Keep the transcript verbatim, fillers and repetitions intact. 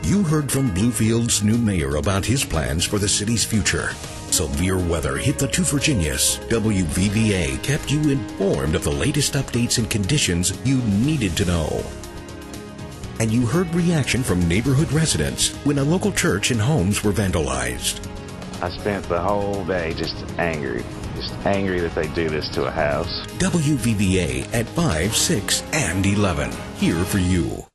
You heard from Bluefield's new mayor about his plans for the city's future. Severe weather hit the two Virginias. W V V A kept you informed of the latest updates and conditions you needed to know. And you heard reaction from neighborhood residents when a local church and homes were vandalized. I spent the whole day just angry. Just angry that they do this to a house. W V V A at five, six, and eleven. Here for you.